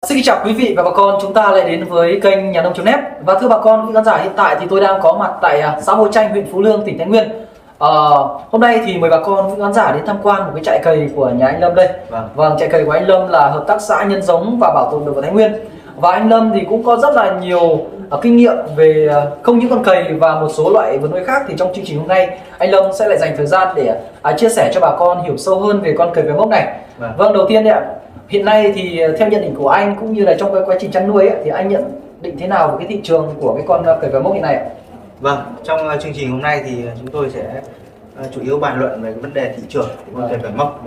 Xin chào quý vị và bà con, chúng ta lại đến với kênh Nhà Nông.net. Và thưa bà con, quý khán giả, hiện tại thì tôi đang có mặt tại xã Hội Chanh, huyện Phú Lương, tỉnh Thái Nguyên. Hôm nay thì mời bà con, quý khán giả đến tham quan một cái trại cầy của nhà anh Lâm đây. Vâng, trại cầy của anh Lâm là hợp tác xã nhân giống và bảo tồn động vật Thái Nguyên. Và anh Lâm thì cũng có rất là nhiều kinh nghiệm về không những con cầy và một số loại vật nuôi khác. Thì trong chương trình hôm nay, anh Lâm sẽ lại dành thời gian để chia sẻ cho bà con hiểu sâu hơn về con cầy vàng mốc này. Vâng, đầu tiên đấy ạ, hiện nay thì theo nhận định của anh cũng như là trong cái quá trình chăn nuôi ấy, thì anh nhận định thế nào về cái thị trường của cái con cầy vàng mốc hiện nay ạ? Vâng, trong chương trình hôm nay thì chúng tôi sẽ chủ yếu bàn luận về cái vấn đề thị trường của con cầy vàng mốc.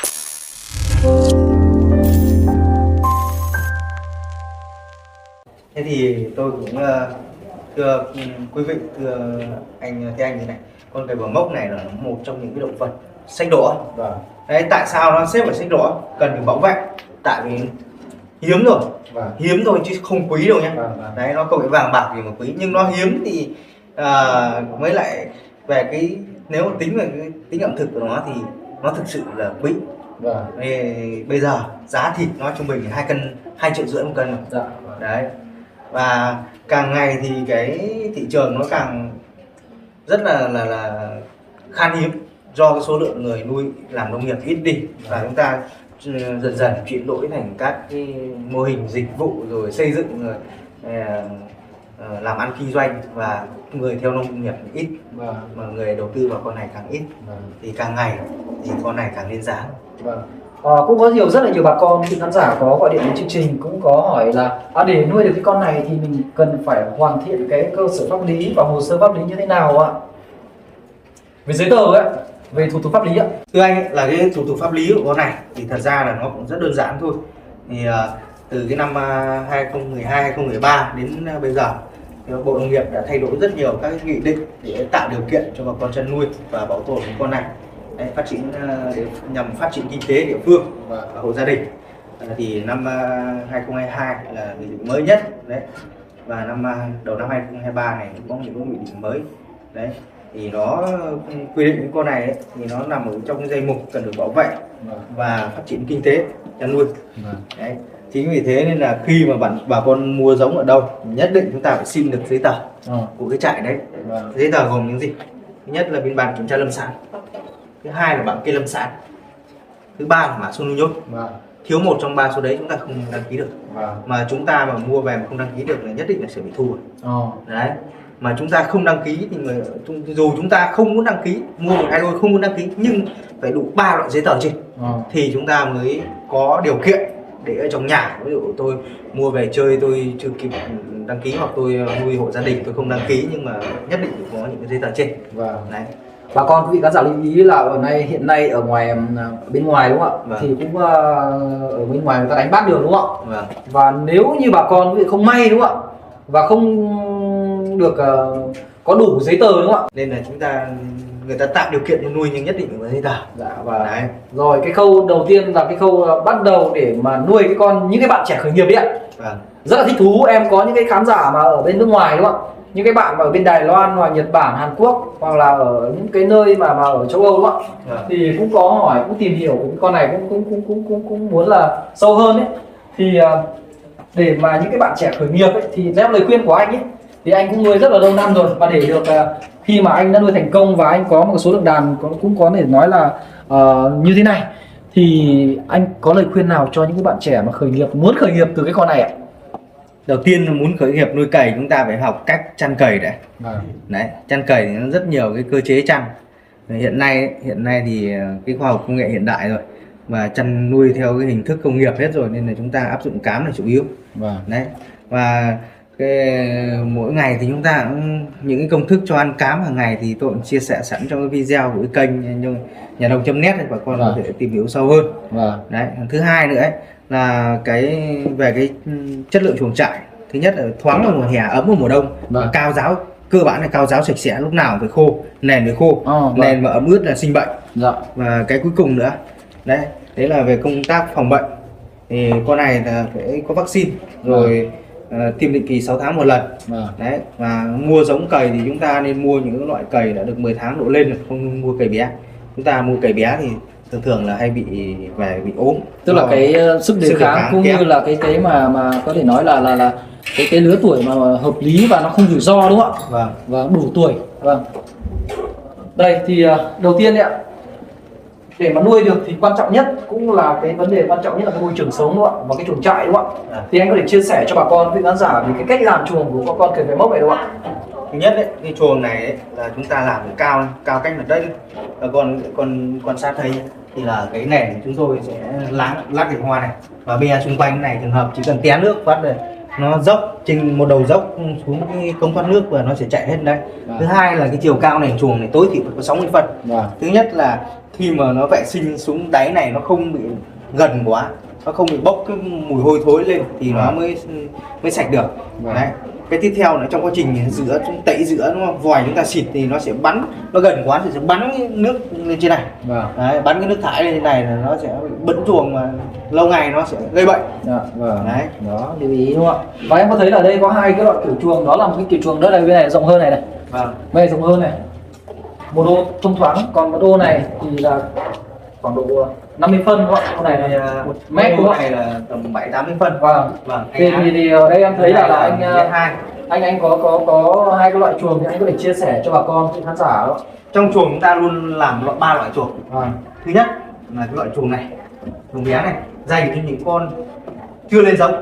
Thế thì tôi cũng thưa quý vị, thưa anh thế này, con cầy vàng mốc này là một trong những cái động vật xanh đỏ. Đấy, tại sao nó xếp vào xanh đỏ? Cần được bảo vệ, tại vì hiếm rồi, hiếm thôi chứ không quý đâu nhé. Đấy, nó không phải vàng bạc gì mà quý, nhưng nó hiếm thì mới lại về cái, nếu mà tính về cái tính ẩm thực của nó thì nó thực sự là quý. Bây giờ giá thịt nó trung bình 2,5 triệu một cân. Đấy, và càng ngày thì cái thị trường nó càng rất là khan hiếm, do cái số lượng người nuôi làm nông nghiệp ít đi, và chúng ta dần dần chuyển đổi thành các cái mô hình dịch vụ, rồi xây dựng, rồi làm ăn kinh doanh, và người theo nông nghiệp ít, mà người đầu tư vào con này càng ít, thì càng ngày thì con này càng lên giá. Cũng có rất là nhiều bà con khi khán giả có gọi điện đến chương trình cũng có hỏi là để nuôi được cái con này thì mình cần phải hoàn thiện cái cơ sở pháp lý và hồ sơ pháp lý như thế nào ạ? Về giấy tờ ấy, về thủ tục pháp lý ạ. Thưa anh, là cái thủ tục pháp lý của con này thì thật ra là nó cũng rất đơn giản thôi. Thì từ cái năm 2012 2013 đến bây giờ thì Bộ Nông nghiệp đã thay đổi rất nhiều các nghị định để tạo điều kiện cho bà con chăn nuôi và bảo tồn con này. Đấy, phát triển để nhằm phát triển kinh tế địa phương và hộ gia đình. Thì năm 2022 là nghị định mới nhất đấy, và đầu năm 2023 này cũng có những nghị định mới đấy, thì nó quy định những con này ấy, thì nó nằm ở trong cái danh mục cần được bảo vệ và phát triển kinh tế chăn nuôi. Đấy, chính vì thế nên là khi mà bà con mua giống ở đâu, nhất định chúng ta phải xin được giấy tờ của cái trại đấy. Giấy tờ gồm những gì? Thứ nhất là biên bản kiểm tra lâm sản, thứ hai là bảng kê lâm sản, thứ ba là mã số nuôi nhốt. Thiếu một trong ba số đấy chúng ta không đăng ký được. Mà chúng ta mà mua về mà không đăng ký được là nhất định là sẽ bị thu. Đấy, mà chúng ta không đăng ký thì dù chúng ta không muốn đăng ký, mua một hai đôi không muốn đăng ký, nhưng phải đủ 3 loại giấy tờ trên thì chúng ta mới có điều kiện để ở trong nhà. Ví dụ tôi mua về chơi, tôi chưa kịp đăng ký, hoặc tôi nuôi hộ gia đình tôi không đăng ký, nhưng mà nhất định phải có những cái giấy tờ trên. Đấy. Bà con quý vị khán giả lưu ý là hiện nay ở bên ngoài đúng không ạ? Thì cũng ở bên ngoài người ta đánh bắt được đúng không ạ? Và nếu như bà con quý vị không may đúng không ạ, và không được có đủ giấy tờ đúng không ạ, nên là người ta tạo điều kiện cho nuôi nhưng nhất định phải có giấy tờ. Đấy. Rồi cái khâu đầu tiên là cái khâu bắt đầu để mà nuôi những cái bạn trẻ khởi nghiệp ấy ạ. Rất là thích thú, em có những cái khán giả mà ở bên nước ngoài đúng không ạ? Những cái bạn mà ở bên Đài Loan hoặc Nhật Bản, Hàn Quốc, hoặc là ở những cái nơi mà ở châu Âu đó, thì cũng có hỏi, cũng tìm hiểu cái con này, cũng muốn là sâu hơn ấy. Thì để mà những cái bạn trẻ khởi nghiệp ấy, thì theo lời khuyên của anh ấy, thì anh cũng nuôi rất là lâu năm rồi, và để được khi mà anh đã nuôi thành công và anh có một số lượng đàn cũng có thể nói là như thế này, thì anh có lời khuyên nào cho những cái bạn trẻ mà muốn khởi nghiệp từ cái con này ạ? Đầu tiên là muốn khởi nghiệp nuôi cầy, chúng ta phải học cách chăn cầy đấy. Đấy, chăn cầy thì nó rất nhiều cái cơ chế chăn. Hiện nay thì cái khoa học công nghệ hiện đại rồi, và chăn nuôi theo cái hình thức công nghiệp hết rồi, nên là chúng ta áp dụng cám là chủ yếu. Đấy, và mỗi ngày thì chúng ta cũng những cái công thức cho ăn cám hàng ngày thì tôi cũng chia sẻ sẵn trong cái video của cái kênh Nhà Nông.net để bà con có thể tìm hiểu sâu hơn. Đấy, thứ hai nữa ấy, là về cái chất lượng chuồng trại. Thứ nhất là thoáng vào mùa hè, ấm vào mùa đông, và cao ráo, cơ bản là cao ráo sạch sẽ, lúc nào phải khô, nền phải khô, nền mà ẩm ướt là sinh bệnh. Và cái cuối cùng nữa đấy là về công tác phòng bệnh, thì con này là phải có vaccine rồi, tiêm định kỳ 6 tháng một lần. Đấy, và mua giống cầy thì chúng ta nên mua những loại cầy đã được 10 tháng độ lên, không mua cầy bé. Chúng ta mua cầy bé thì thường thường là hay bị ốm, tức là cái sức đề kháng cũng như là cái mà có thể nói là cái lứa tuổi mà hợp lý và nó không rủi ro, đúng không ạ? Vâng. Và đủ tuổi. Vâng. Đây thì đầu tiên đấy ạ, để mà nuôi được thì quan trọng nhất cũng là cái vấn đề quan trọng nhất là cái môi trường sống, đúng không ạ, và cái chuồng trại, đúng không ạ? Thì anh có thể chia sẻ cho bà con quý khán giả về cái cách làm chuồng của con kể về mốc này, đúng không ạ? Thứ nhất đấy, cái chuồng này ấy, là chúng ta làm cao cách mặt đất, và còn sát đây thì là cái nền chúng tôi sẽ lát gạch hoa này, và bia xung quanh này, trường hợp chỉ cần té nước phát rồi nó dốc trên một đầu dốc xuống cái cống thoát nước và nó sẽ chạy hết đấy. Thứ hai là cái chiều cao này chuồng này tối thiểu có 60 phân. Thứ nhất là khi mà nó vệ sinh xuống đáy này nó không bị gần quá, nó không bị bốc cái mùi hôi thối lên thì nó mới sạch được. Đấy. Cái tiếp theo là trong quá trình rửa, tẩy rửa, đúng không? Vòi chúng ta xịt thì nó sẽ bắn, nó gần quá thì sẽ bắn cái nước lên trên này. Đấy, bắn cái nước thải lên trên này là nó sẽ bẩn chuồng, mà lâu ngày nó sẽ gây bệnh. Đấy, đó lưu ý, đúng không ạ? Và em có thấy là đây có hai cái loại kiểu chuồng, đó là một cái kiểu chuồng đó là bên này rộng hơn này, bên này rộng hơn này, một ô thông thoáng, còn một ô này thì là khoảng độ 50 phân, đúng không ạ? Con này là 1 mét, đúng không? Này là tầm 7-80 phân. Vâng. Thì ở đây em thấy là anh có hai cái loại chuồng, thì anh có thể chia sẻ cho bà con khán giả đó. Trong chuồng chúng ta luôn làm 3 loại chuồng. Thứ nhất là cái loại chuồng này, chuồng bé này, dành cho những con chưa lên giống.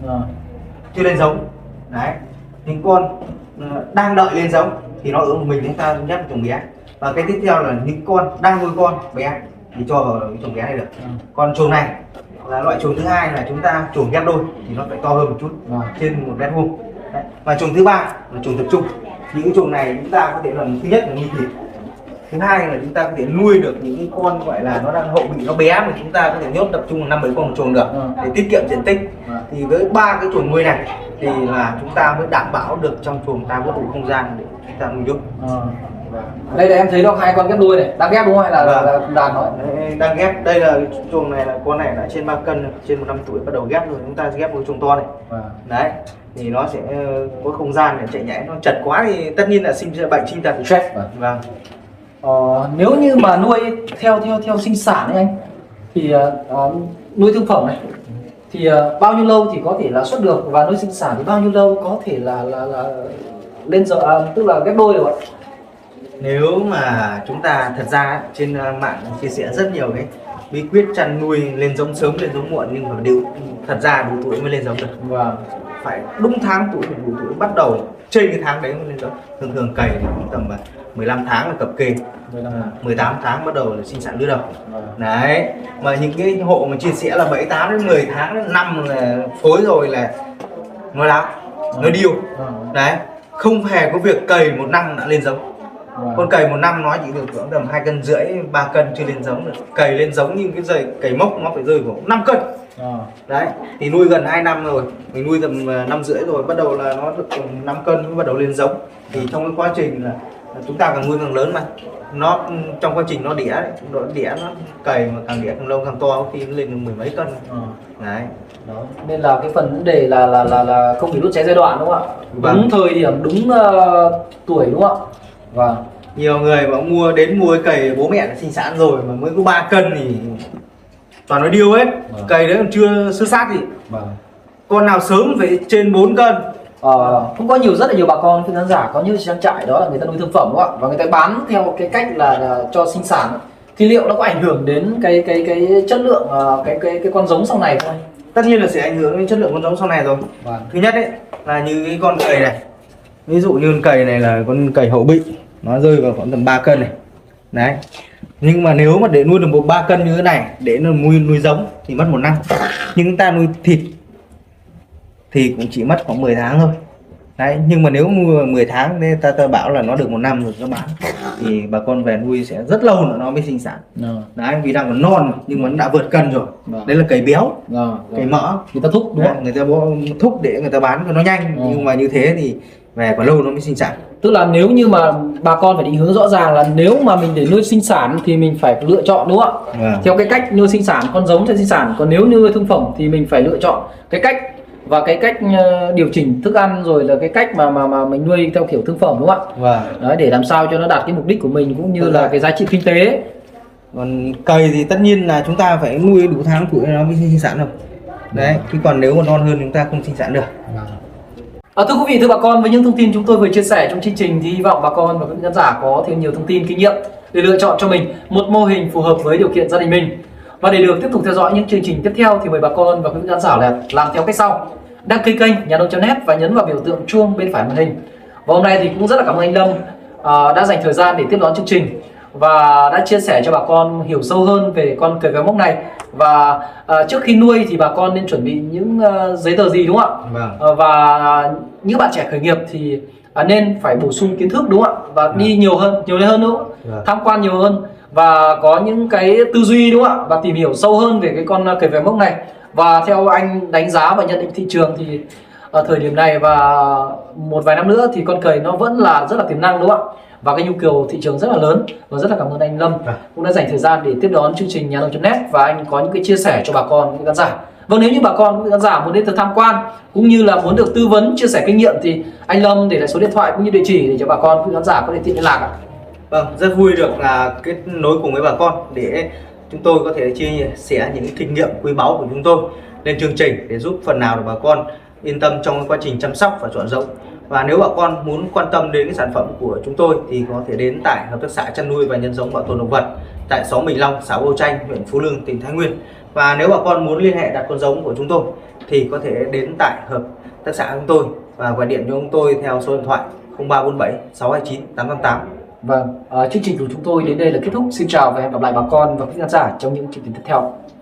Chưa lên giống. Đấy. Những con đang đợi lên giống thì nó ở một mình, chúng ta nhét chuồng bé. Và cái tiếp theo là những con đang nuôi con bé thì cho vào cái chuồng bé này được. Còn chuồng này là loại chuồng thứ hai, là chúng ta chuồng ghép đôi thì nó phải to hơn một chút, trên 1 mét vuông. Và chuồng thứ ba là chuồng tập trung. Những cái chuồng này chúng ta có thể là thứ nhất là nuôi thịt, thứ hai là chúng ta có thể nuôi được những con gọi là nó đang hậu bị nó bé, mà chúng ta có thể nhốt tập trung 5-7 con một chuồng được để tiết kiệm diện tích. Thì với 3 cái chuồng nuôi này thì là chúng ta mới đảm bảo được trong chuồng ta có đủ không gian để chúng ta nuôi nhốt. Đây là em thấy nó 2 con ghép đôi này, đang ghép đúng không, hay là đàn nói? Đang ghép. Đây là chuồng này là con này đã trên 3 cân, trên 1 năm tuổi bắt đầu ghép rồi, chúng ta ghép một chuồng to này. Đấy, thì nó sẽ có không gian để chạy nhảy, nó chật quá thì tất nhiên là sinh ra bệnh, sinh tật stress. Vâng. Nếu như mà nuôi theo sinh sản ấy anh, thì nuôi thương phẩm này thì bao nhiêu lâu thì có thể là xuất được, và nuôi sinh sản thì bao nhiêu lâu có thể là lên giờ, tức là ghép đôi được ạ? Nếu mà chúng ta thật ra trên mạng chia sẻ rất nhiều cái bí quyết chăn nuôi lên giống sớm, lên giống muộn, nhưng mà thật ra đủ tuổi mới lên giống được. Phải đúng tháng tuổi, đủ tuổi bắt đầu trên cái tháng đấy mới lên giống. Thường cày thì tầm 15 tháng là cập kê, 18 tháng bắt đầu là sinh sản lứa đầu. Đấy, mà những cái hộ mà chia sẻ là 7-8 đến 10 tháng đến năm là phối rồi là nó láo, nó điêu. Đấy, không hề có việc cày 1 năm đã lên giống. Con cày 1 năm nó chỉ được khoảng tầm 2,5 cân, 3 cân chưa lên giống được. Cày lên giống như cái giày cày mốc nó phải rơi khoảng 5 cân. Đấy, thì nuôi gần 2 năm rồi, mình nuôi tầm 5,5 rồi, bắt đầu là nó được 5 cân mới bắt đầu lên giống. Thì trong cái quá trình là chúng ta càng nuôi càng lớn, mà nó trong quá trình nó đẻ đấy, nó cày mà càng đẻ càng lâu càng to, có khi nó lên được 10 mấy cân. Đấy. Đó. Nên là cái phần vấn đề là không bị đốt cháy giai đoạn, đúng không ạ? Đúng thời điểm, đúng tuổi, đúng không ạ? Nhiều người mà mua cái cày bố mẹ đã sinh sản rồi mà mới có 3 cân thì toàn nó điêu hết. Cày đấy còn chưa sơ sát gì. Con nào sớm phải trên 4 cân. Cũng có rất là nhiều bà con khán giả có những trang trại đó là người ta nuôi thương phẩm, đúng không ạ? Và người ta bán theo cái cách là cho sinh sản, thì liệu nó có ảnh hưởng đến cái chất lượng cái con giống sau này không? Tất nhiên là sẽ ảnh hưởng đến chất lượng con giống sau này rồi. Thứ nhất đấy là như cái con cày này, ví dụ như con cày này là con cày hậu bị, nó rơi vào khoảng tầm 3 cân này. Đấy, nhưng mà nếu mà để nuôi được 3 cân như thế này để nó nuôi giống thì mất 1 năm, nhưng chúng ta nuôi thịt thì cũng chỉ mất khoảng 10 tháng thôi. Đấy, nhưng mà nếu nuôi 10 tháng nên ta bảo là nó được 1 năm rồi các bạn, thì bà con về nuôi sẽ rất lâu nữa nó mới sinh sản. Đấy, vì đang còn non nhưng mà nó đã vượt cân rồi. Đấy là cày béo, cày mỡ, người ta thúc, đúng không? Người ta thúc để người ta bán cho nó nhanh. Nhưng mà như thế thì về còn lâu nó mới sinh sản. Tức là nếu như mà bà con phải định hướng rõ ràng là nếu mà mình để nuôi sinh sản thì mình phải lựa chọn, đúng không ạ? Theo cái cách nuôi sinh sản, con giống cho sinh sản. Còn nếu như nuôi thương phẩm thì mình phải lựa chọn cái cách và cái cách điều chỉnh thức ăn, rồi là cái cách mà mình nuôi theo kiểu thương phẩm, đúng không ạ? Đấy, để làm sao cho nó đạt cái mục đích của mình cũng như là cái giá trị kinh tế. Còn cầy thì tất nhiên là chúng ta phải nuôi đủ tháng tuổi nó mới sinh sản được. Đấy, chứ còn nếu mà non hơn chúng ta không sinh sản được. Thưa quý vị, thưa bà con, với những thông tin chúng tôi vừa chia sẻ trong chương trình thì hy vọng bà con và các khán giả có thêm nhiều thông tin, kinh nghiệm để lựa chọn cho mình một mô hình phù hợp với điều kiện gia đình mình. Và để được tiếp tục theo dõi những chương trình tiếp theo thì mời bà con và các khán giả là làm theo cách sau: đăng ký kênh Nhà Nông.net và nhấn vào biểu tượng chuông bên phải màn hình. Và hôm nay thì cũng rất là cảm ơn anh Lâm đã dành thời gian để tiếp đón chương trình và đã chia sẻ cho bà con hiểu sâu hơn về con cầy véo mốc này. Và trước khi nuôi thì bà con nên chuẩn bị những giấy tờ gì, đúng không ạ? Và những bạn trẻ khởi nghiệp thì nên phải bổ sung kiến thức, đúng không ạ? Và đi nhiều lên hơn nữa, tham quan nhiều hơn và có những cái tư duy, đúng không ạ? Và tìm hiểu sâu hơn về cái con cầy véo mốc này. Và theo anh đánh giá và nhận định thị trường thì ở thời điểm này và một vài năm nữa thì con cầy nó vẫn là rất là tiềm năng, đúng không ạ? Và cái nhu cầu thị trường rất là lớn. Và rất là cảm ơn anh Lâm cũng đã dành thời gian để tiếp đón chương trình Nhà Nông.net và anh có những cái chia sẻ cho bà con, những khán giả. Vâng, nếu như bà con, những khán giả muốn đến từ tham quan cũng như là muốn được tư vấn, chia sẻ kinh nghiệm thì anh Lâm để lại số điện thoại cũng như địa chỉ để cho bà con, những khán giả có thể tiện liên lạc ạ. Vâng, rất vui được kết nối cùng với bà con để chúng tôi có thể chia sẻ những kinh nghiệm quý báu của chúng tôi lên chương trình để giúp phần nào được bà con yên tâm trong quá trình chăm sóc và chọn giống. Và nếu bà con muốn quan tâm đến cái sản phẩm của chúng tôi thì có thể đến tại hợp tác xã chăn nuôi và nhân giống bảo tồn động vật tại xóm Bình Long, xã Bầu Tranh, huyện Phú Lương, tỉnh Thái Nguyên. Và nếu bà con muốn liên hệ đặt con giống của chúng tôi thì có thể đến tại hợp tác xã chúng tôi và gọi điện cho chúng tôi theo số điện thoại 0347 629 888. Vâng, chương trình của chúng tôi đến đây là kết thúc. Xin chào và hẹn gặp lại bà con và các khán giả trong những chương trình tiếp theo.